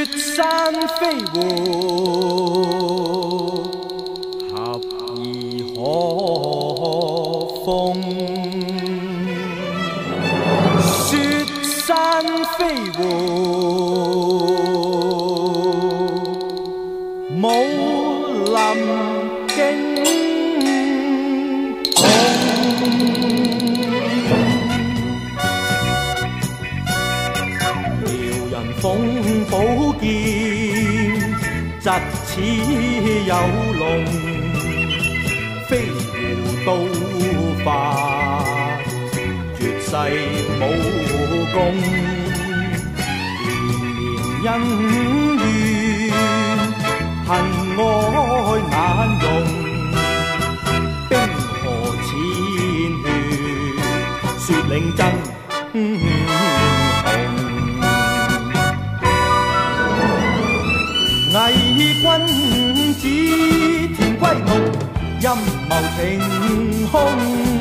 山飞活，合而可风。雪山飞活，武林惊动。撩人凤宝剑，疾似有龙，飞狐刀法，绝世武功。年年恩怨，恨爱难容，冰河浅血，雪岭真雄。偽君子，田歸農，陰謀晴空。